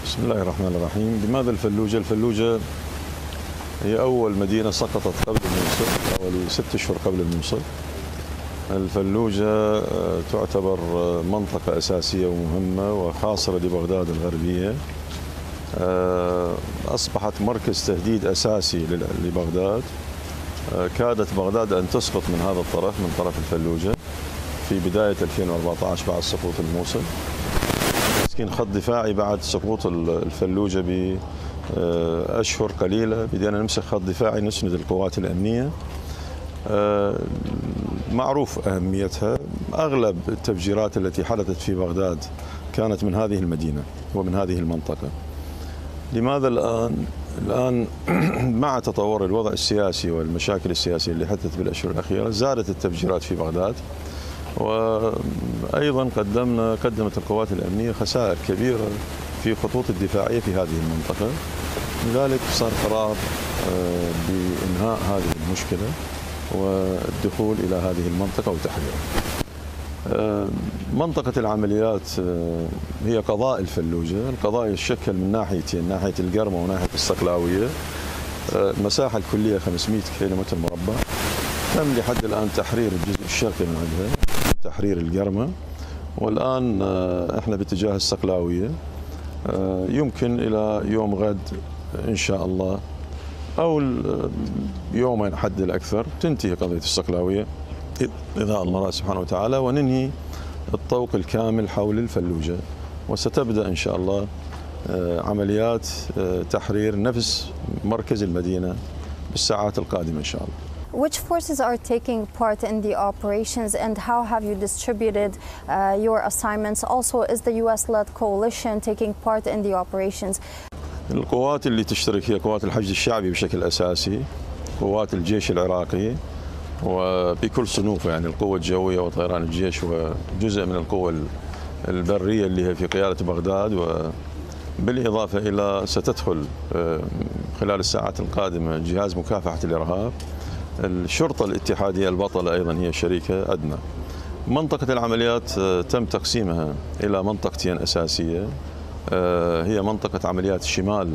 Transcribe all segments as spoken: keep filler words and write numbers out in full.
بسم الله الرحمن الرحيم. لماذا الفلوجة؟ الفلوجة هي أول مدينة سقطت قبل الموصل، حوالي ست أشهر قبل الموصل. الفلوجة تعتبر منطقة أساسية ومهمة وخاصة لبغداد الغربية. أصبحت مركز تهديد أساسي لبغداد. كادت بغداد أن تسقط من هذا الطرف، من طرف الفلوجة، في بداية ألفين وأربعة عشر بعد سقوط الموصل. مسكين خط دفاعي بعد سقوط الفلوجة بأشهر قليلة بدينا نمسك خط دفاعي نسند القوات الأمنية. معروف أهميتها. أغلب التفجيرات التي حدثت في بغداد كانت من هذه المدينة ومن هذه المنطقة. لماذا الآن؟ الآن مع تطور الوضع السياسي والمشاكل السياسية اللي حدثت بالأشهر الأخيرة زادت التفجيرات في بغداد، وأيضا قدمنا قدمت القوات الأمنية خسائر كبيرة في خطوط الدفاعية في هذه المنطقة. لذلك صار قرار بإنهاء هذه المشكلة والدخول إلى هذه المنطقة وتحريرها. منطقة العمليات هي قضاء الفلوجة. القضاء يتشكل من ناحيتين، ناحية القرمة وناحية الصقلاوية. المساحة الكلية خمسمئة كيلومتر مربع. تم لحد الآن تحرير الجزء الشرقي من عندها، تحرير القرمة، والآن احنا باتجاه الصقلاوية. يمكن إلى يوم غد إن شاء الله أو يومين حد الأكثر تنتهي قضية الصقلاوية إذا الله سبحانه وتعالى، وننهي الطوق الكامل حول الفلوجة، وستبدأ إن شاء الله عمليات تحرير نفس مركز المدينة بالساعات القادمة إن شاء الله. Which forces are taking part in the operations and how have you distributed uh, your assignments? Also, is the U S-led coalition taking part in the operations? القوات اللي تشترك هي قوات الحشد الشعبي بشكل أساسي، قوات الجيش العراقي وبكل صنوفه، يعني القوة الجوية وطيران الجيش، وجزء من القوة البرية اللي هي في قيادة بغداد، وبالإضافة إلى ستدخل خلال الساعات القادمة جهاز مكافحة الإرهاب. الشرطة الاتحادية البطلة أيضا هي شريكة أدنى. منطقة العمليات تم تقسيمها إلى منطقتين أساسية، هي منطقة عمليات الشمال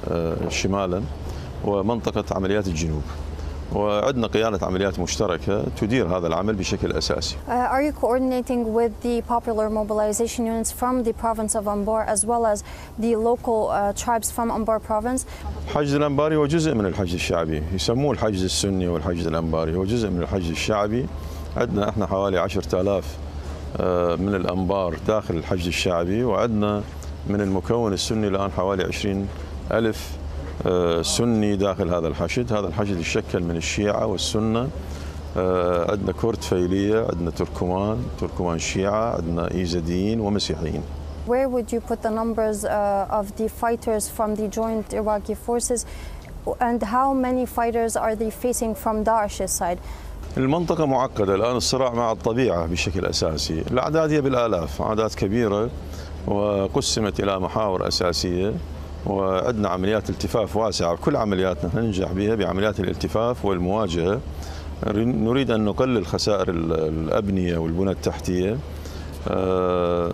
شمالا ومنطقة عمليات الجنوب، وعندنا قيادة عمليات مشتركة تدير هذا العمل بشكل أساسي. Uh, are you coordinating with the popular mobilization units from the province of Anbar as well as the local uh, tribes from Anbar province? الحشد الأنباري هو جزء من الحشد الشعبي، يسموه الحشد السني والحشد الأنباري، هو جزء من الحشد الشعبي. عندنا احنا حوالي عشرة آلاف من الأنبار داخل الحشد الشعبي، وعندنا من المكون السني الآن حوالي عشرين ألف سني داخل هذا الحشد. هذا الحشد يشكل من الشيعة والسنة. عندنا كرد فيلية، عندنا تركمان، تركمان شيعة، عندنا إيزديين ومسيحيين. Where would you put the numbers uh, of the fighters from the joint Iraqi forces and how many fighters are they facing from Daesh's side? المنطقة معقدة الآن، الصراع مع الطبيعة بشكل أساسي. الأعداد هي بالآلاف، أعداد كبيرة وقسمت إلى محاور أساسية، وعندنا عمليات التفاف واسعة. كل عملياتنا ننجح بها بعمليات الالتفاف والمواجهة. نريد أن نقلل خسائر الأبنية والبنى التحتية. آه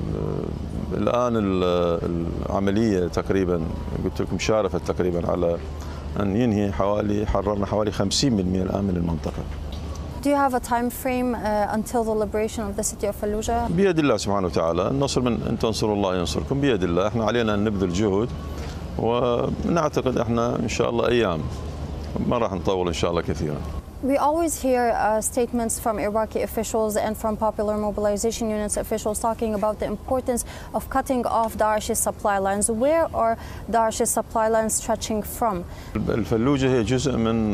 الآن العملية تقريبا قلت لكم شارفت تقريبا على أن ينهي حوالي حررنا حوالي خمسين بالمئة الآن من المنطقة. Do you have a time frame uh, until the liberation of the city of Falluja? بيد الله سبحانه وتعالى. النصر من أن تنصروا الله ينصركم، بيد الله. احنا علينا أن نبذل جهد، ونعتقد احنا إن شاء الله أيام، ما راح نطول إن شاء الله كثيرا. We always hear uh, statements from Iraqi officials and from popular mobilization units officials talking about the importance of cutting off Daesh's supply lines. Where are Daesh's supply lines stretching from? الفلوجة هي جزء من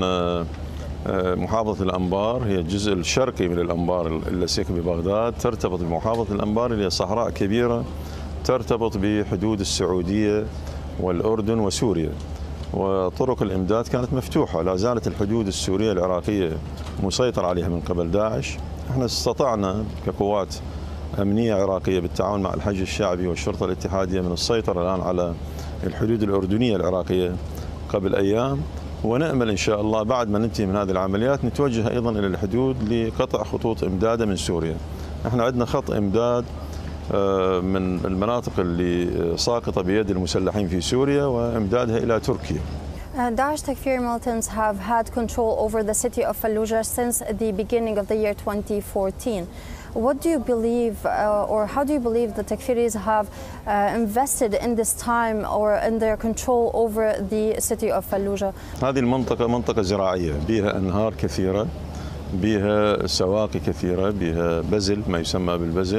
محافظة الأنبار، هي الجزء الشرقي من الأنبار اللصيق ببغداد، ترتبط بمحافظة الأنبار اللي هي صحراء كبيرة ترتبط بحدود السعودية والأردن وسوريا، وطرق الإمداد كانت مفتوحة. لا زالت الحدود السورية العراقية مسيطر عليها من قبل داعش. احنا استطعنا كقوات أمنية عراقية بالتعاون مع الحشد الشعبي والشرطة الاتحادية من السيطرة الآن على الحدود الأردنية العراقية قبل أيام، ونأمل إن شاء الله بعد ما ننتهي من هذه العمليات نتوجه أيضا إلى الحدود لقطع خطوط إمداد من سوريا. احنا عندنا خط إمداد من المناطق اللي ساقطة بيد المسلحين في سوريا وإمدادها إلى تركيا. Uh, Daesh Takfiri militants have had control over the city of Falluja since the beginning of the year twenty fourteen. What do you believe, uh, or how do you believe the Takfiris have uh, invested in this time or in their control over the city of Falluja? هذه المنطقة منطقة زراعية بها أنهار كثيرة، بها سواقي كثيرة، بها بزل ما يسمى بالبزل،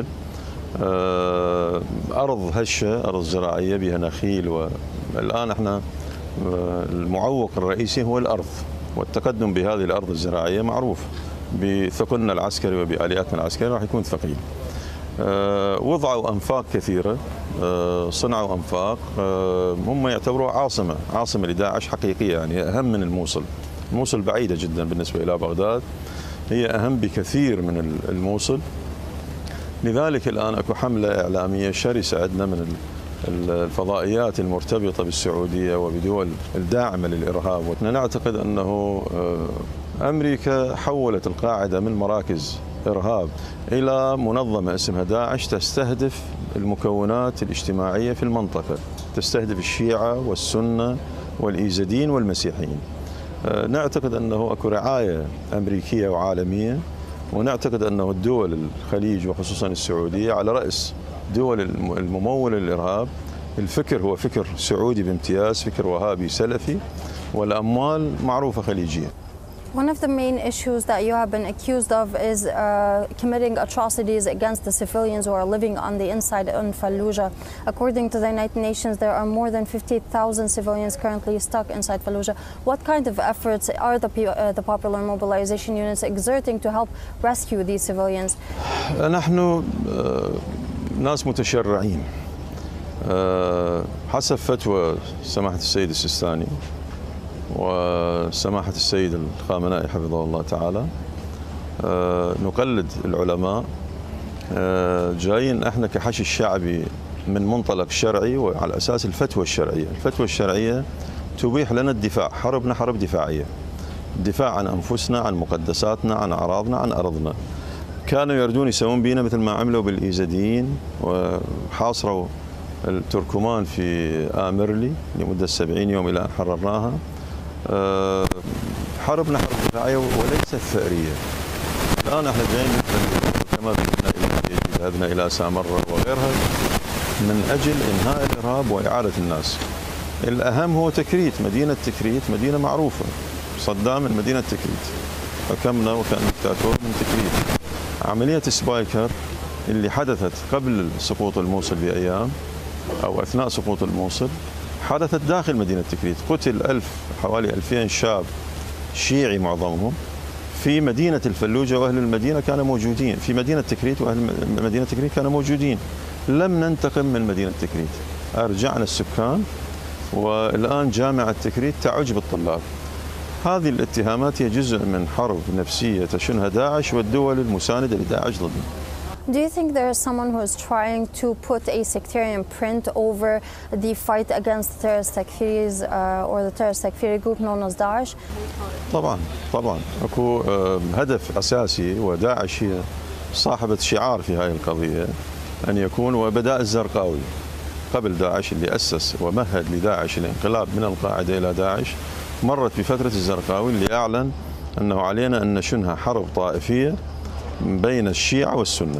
أرض هشة، أرض زراعية بها نخيل. والآن احنا المعوق الرئيسي هو الأرض، والتقدم بهذه الأرض الزراعية معروف بثقلنا العسكري وبآلياتنا العسكرية راح يكون ثقيل. وضعوا أنفاق كثيرة، صنعوا أنفاق، هم يعتبروا عاصمة عاصمة لداعش حقيقية، يعني أهم من الموصل. الموصل بعيدة جدا بالنسبة إلى بغداد، هي أهم بكثير من الموصل. لذلك الآن أكو حملة إعلامية شرسة عندنا من الفضائيات المرتبطة بالسعودية وبدول الداعمة للإرهاب، ونعتقد أنه أمريكا حولت القاعدة من مراكز إرهاب إلى منظمة اسمها داعش تستهدف المكونات الاجتماعية في المنطقة، تستهدف الشيعة والسنة والإيزدين والمسيحيين. نعتقد أنه أكو رعاية أمريكية وعالمية، ونعتقد أنه الدول الخليج وخصوصا السعودية على رأس دول الممولة للإرهاب. الفكر هو فكر سعودي بامتياز، فكر وهابي سلفي، والأموال معروفة خليجية. One of the main issues that you have been accused of is uh, committing atrocities against the civilians who are living on the inside in Falluja. According to the United Nations, there are more than fifty thousand civilians currently stuck inside Falluja. What kind of efforts are the, uh, the popular mobilization units exerting to help rescue these civilians? نحن ناس متشرعين حسب فتوى سماحة السيد السيستاني وسماحة السيد الخامنائي حفظه الله تعالى. نقلد العلماء، جايين احنا كحشي الشعبي من منطلق شرعي وعلى اساس الفتوى الشرعيه، الفتوى الشرعيه تبيح لنا الدفاع، حربنا حرب دفاعيه، الدفاع عن انفسنا، عن مقدساتنا، عن اعراضنا، عن ارضنا. كانوا يردون يسوون بينا مثل ما عملوا بالايزديين وحاصروا التركمان في آمرلي لمده سبعين يوم الى ان حررناها. حربنا حرب دفاعيه وليست ثأريه. الان احنا جايين كما ذهبنا الى ذهبنا الى سامره وغيرها من اجل انهاء الارهاب واعاده الناس. الاهم هو تكريت، مدينه تكريت مدينه معروفه، صدام من مدينه تكريت، حكمنا وكان دكتاتور من تكريت. عمليه سبايكر اللي حدثت قبل سقوط الموصل بايام او اثناء سقوط الموصل حدثت داخل مدينة تكريت، قتل ألف حوالي ألفين شاب شيعي معظمهم في مدينة الفلوجة، وأهل المدينة كانوا موجودين في مدينة تكريت، وأهل مدينة تكريت كانوا موجودين. لم ننتقم من مدينة تكريت، أرجعنا السكان، والآن جامعة تكريت تعج بالطلاب. هذه الاتهامات هي جزء من حرب نفسية تشنها داعش والدول المساندة لداعش ضدنا. Do you think there is someone who is trying to put a sectarian print over the fight against the terrorist Takfiris uh, or the terrorist Takfiri group known as Daesh? طبعا طبعا اكو هدف اساسي، وداعش هي صاحبة شعار في هذه القضية ان يكون وبداء الزرقاوي قبل داعش اللي اسس ومهد لداعش الانقلاب من القاعدة الى داعش، مرت بفترة الزرقاوي اللي اعلن انه علينا ان نشنها حرب طائفية بين الشيعة والسنة،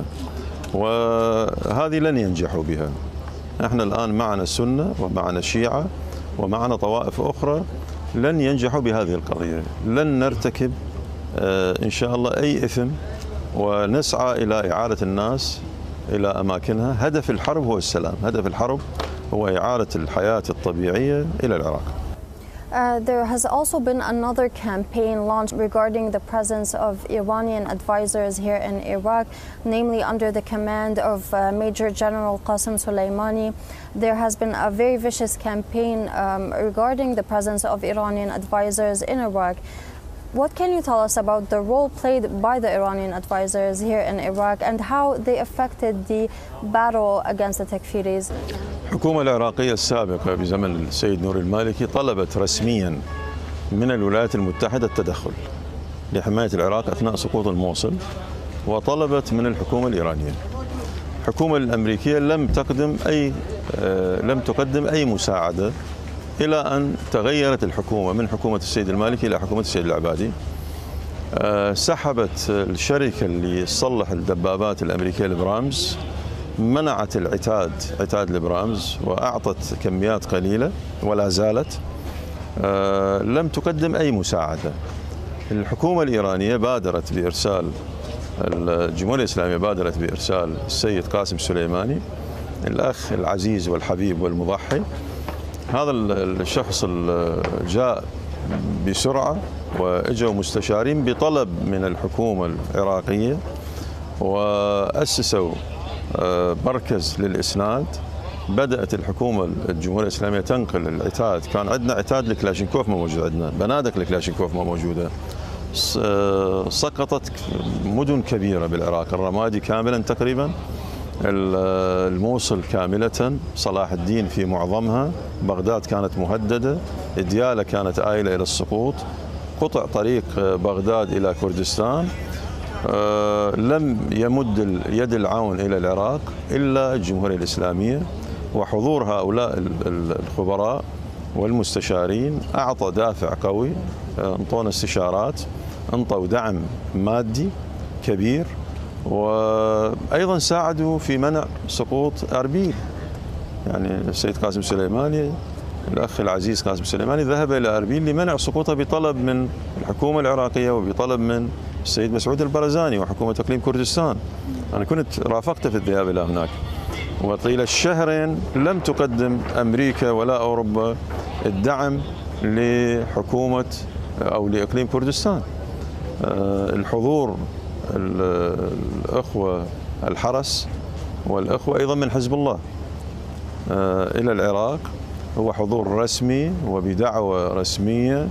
وهذه لن ينجحوا بها. احنا الآن معنا السنة ومعنا الشيعة ومعنا طوائف أخرى لن ينجحوا بهذه القضية. لن نرتكب إن شاء الله أي إثم، ونسعى إلى إعادة الناس إلى أماكنها. هدف الحرب هو السلام، هدف الحرب هو إعادة الحياة الطبيعية إلى العراق. Uh, there has also been another campaign launched regarding the presence of Iranian advisors here in Iraq, namely under the command of uh, Major General Qasem Soleimani. There has been a very vicious campaign um, regarding the presence of Iranian advisors in Iraq. What can you tell us about the role played by the Iranian advisors here in Iraq and how they affected the battle against the Takfiris? الحكومة العراقية السابقة بزمن السيد نور المالكي طلبت رسميا من الولايات المتحدة التدخل لحماية العراق أثناء سقوط الموصل، وطلبت من الحكومة الإيرانية. الحكومة الأمريكية لم تقدم أي لم تقدم أي مساعدة إلى أن تغيرت الحكومة من حكومة السيد المالكي إلى حكومة السيد العبادي. سحبت الشركة اللي تصلح الدبابات الأمريكية البرامز، منعت العتاد عتاد البرامز وأعطت كميات قليلة ولا زالت. لم تقدم أي مساعدة. الحكومة الإيرانية بادرت بإرسال الجمهورية الإسلامية بادرت بإرسال السيد قاسم السليماني، الأخ العزيز والحبيب والمضحي. هذا الشخص جاء بسرعة وإجوا مستشارين بطلب من الحكومة العراقية، وأسسوا مركز للإسناد. بدأت الحكومة الجمهورية الإسلامية تنقل العتاد. كان عندنا عتاد الكلاشينكوف ما موجود عندنا، بنادق الكلاشينكوف ما موجودة. سقطت مدن كبيرة بالعراق، الرمادي كاملا تقريبا، الموصل كاملة، صلاح الدين في معظمها، بغداد كانت مهددة، ديالى كانت آيلة إلى السقوط، قطع طريق بغداد إلى كردستان. لم يمد يد العون إلى العراق إلا الجمهورية الإسلامية، وحضور هؤلاء الخبراء والمستشارين أعطى دافع قوي. انطونا استشارات، انطوا دعم مادي كبير، وأيضا ساعدوا في منع سقوط أربيل. يعني السيد قاسم السليماني، الأخ العزيز قاسم السليماني، ذهب إلى أربيل لمنع سقوطها بطلب من الحكومة العراقية وبطلب من السيد مسعود البرزاني وحكومة إقليم كردستان. أنا كنت رافقته في الذهاب إلى هناك، وطيل الشهرين لم تقدم أمريكا ولا أوروبا الدعم لحكومة أو لإقليم كردستان. الحضور الأخوة الحرس والأخوة أيضا من حزب الله إلى العراق هو حضور رسمي وبدعوة رسمية،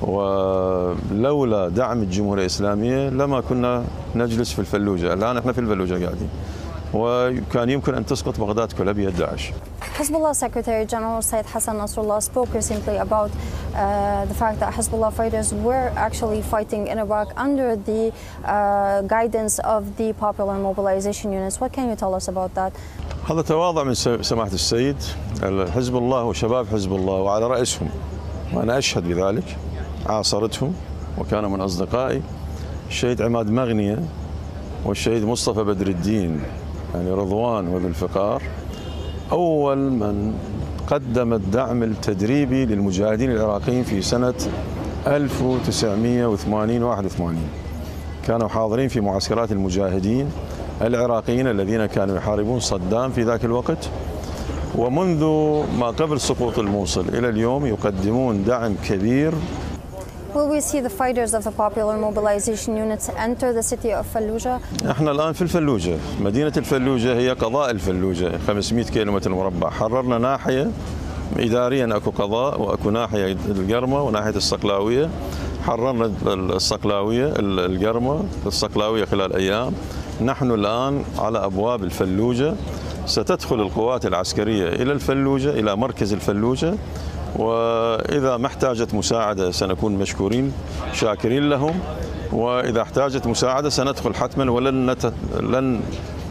ولولا دعم الجمهورية الإسلامية لما كنا نجلس في الفلوجة. الآن احنا في الفلوجة قاعدين، وكان يمكن أن تسقط بغداد كلها بيد داعش. Hezbollah Secretary General Said Hassan Nasrallah spoke recently about uh, the fact that Hezbollah fighters were actually fighting in Iraq under the uh, guidance of the Popular Mobilization Units. What can you tell us about that? هذا تواضع من سماحة السيد. حزب الله وشباب حزب الله وعلى رأسهم، وأنا أشهد بذلك، عاصرتهم وكان من أصدقائي الشهيد عماد مغنية والشهيد مصطفى بدر الدين، يعني رضوان وابن الفقار، أول من قدم الدعم التدريبي للمجاهدين العراقيين في سنة ألف وتسعمئة وثمانين واحد وثمانين. كانوا حاضرين في معسكرات المجاهدين العراقيين الذين كانوا يحاربون صدام في ذاك الوقت، ومنذ ما قبل سقوط الموصل إلى اليوم يقدمون دعم كبير. Will we see the fighters of the Popular Mobilization Units enter the city of Falluja? احنا الآن في الفلوجة، مدينة الفلوجة هي قضاء الفلوجة، خمسمئة كيلومتر مربع. حررنا ناحية إداريا، أكو قضاء وأكو ناحية القرمة وناحية الصقلاوية. حررنا الصقلاوية القرمة الصقلاوية خلال أيام. نحن الآن على أبواب الفلوجة. ستدخل القوات العسكرية إلى الفلوجة، إلى مركز الفلوجة، وإذا ما احتاجت مساعدة سنكون مشكورين شاكرين لهم، وإذا احتاجت مساعدة سندخل حتما، ولن نت... لن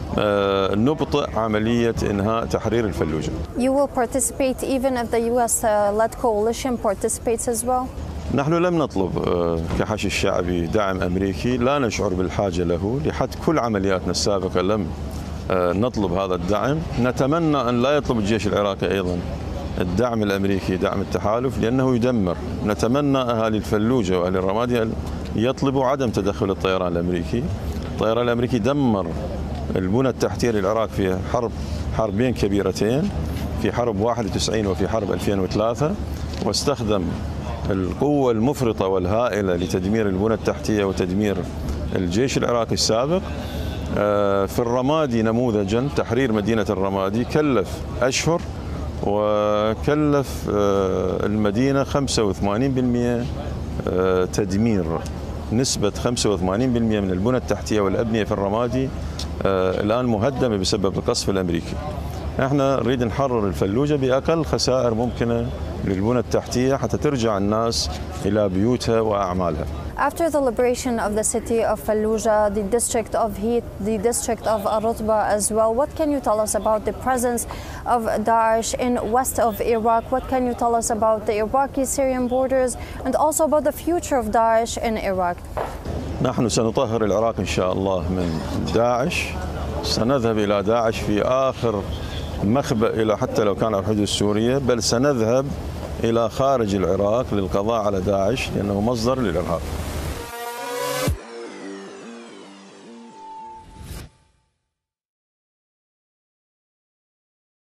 نبطئ عملية إنهاء تحرير الفلوجة. You will participate even if the U S-led coalition participates as well? نحن لم نطلب كحشد الشعبي دعم أمريكي، لا نشعر بالحاجة له. لحد كل عملياتنا السابقة لم نطلب هذا الدعم. نتمنى أن لا يطلب الجيش العراقي أيضا الدعم الأمريكي، دعم التحالف، لأنه يدمر. نتمنى أهالي الفلوجة وأهالي الرمادي يطلبوا عدم تدخل الطيران الأمريكي. الطيران الأمريكي دمر البنى التحتية للعراق في حرب حربين كبيرتين، في حرب واحد وتسعين وفي حرب ألفين وثلاثة، واستخدم القوة المفرطة والهائلة لتدمير البنى التحتية وتدمير الجيش العراقي السابق. في الرمادي نموذجا، تحرير مدينة الرمادي كلف أشهر، وكلف المدينة خمسة وثمانين بالمئة تدمير. نسبة خمسة وثمانين بالمئة من البنى التحتية والأبنية في الرمادي الآن مهدمة بسبب القصف الأمريكي. احنا نريد نحرر الفلوجة بأقل خسائر ممكنة للبنى التحتية حتى ترجع الناس إلى بيوتها وأعمالها. After the liberation of the city of Falluja, the district of Heat, the district of Ar-Rutba as well, what can you tell us about the presence of Daesh in west of Iraq? What can you tell us about the Iraqi-Syrian borders and also about the future of Daesh in Iraq? نحن سنطهر العراق إن شاء الله من داعش. سنذهب إلى داعش في آخر مخبأ إلى حتى لو كان على الحدود السورية، بل سنذهب إلى خارج العراق للقضاء على داعش لأنه مصدر للإرهاب.